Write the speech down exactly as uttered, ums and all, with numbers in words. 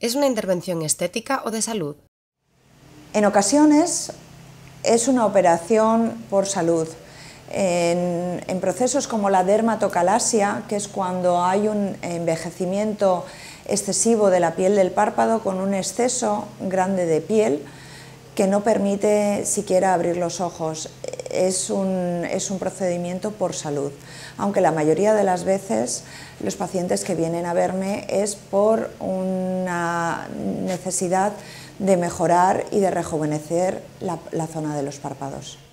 ¿Es una intervención estética o de salud? En ocasiones es una operación por salud. En, en procesos como la dermatocalasia, que es cuando hay un envejecimiento excesivo de la piel del párpado con un exceso grande de piel que no permite siquiera abrir los ojos, es un, es un procedimiento por salud, aunque la mayoría de las veces los pacientes que vienen a verme es por una necesidad de mejorar y de rejuvenecer la, la zona de los párpados.